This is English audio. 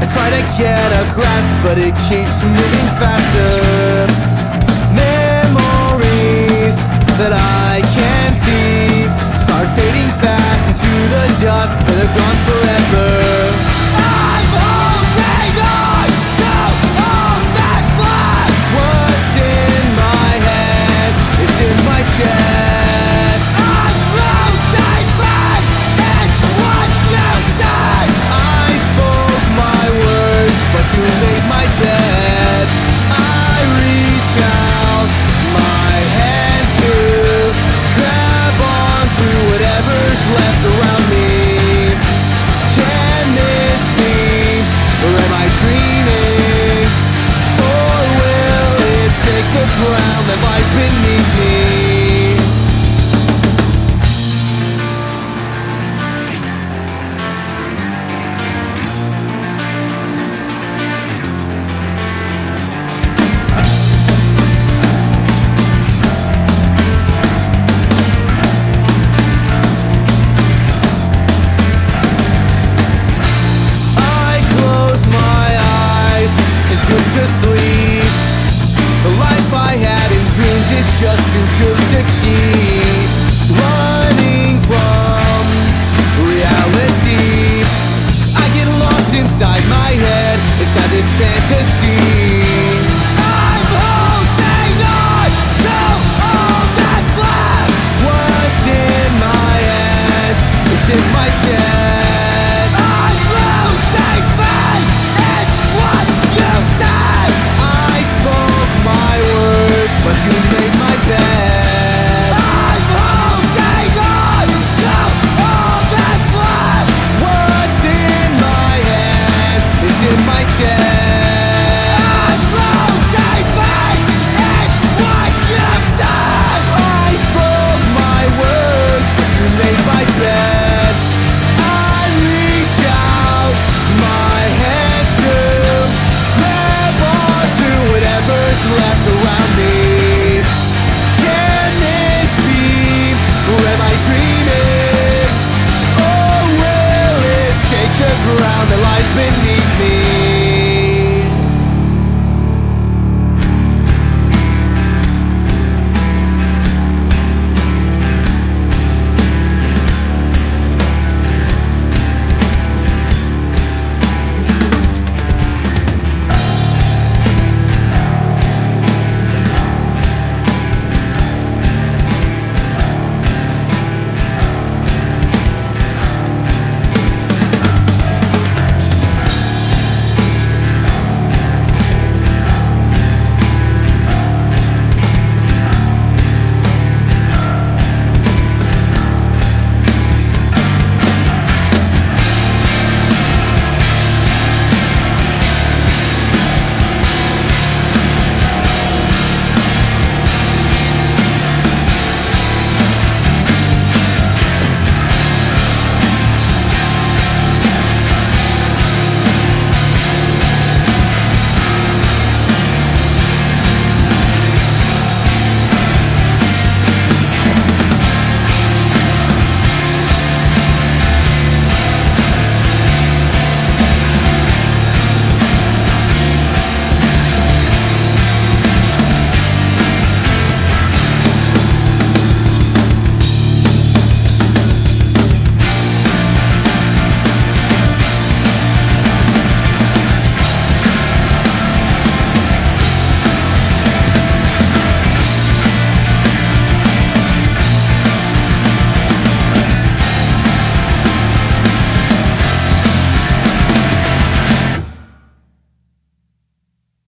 try to get a grasp, but it keeps moving faster. Memories that I can't see start fading fast into the dust, but they're gone forever. I'm holding on to all that's left. What's in my head is in my chest. I'm losing faith in what you said. I spoke my words, but you made my bed. I reach out my hands to grab onto whatever's left around me. Can this be, or am I dreaming? Or will it take the ground that lies beneath me? To sleep. The life I had in dreams is just too good to keep. Running from reality, I get lost inside my head inside this fantasy.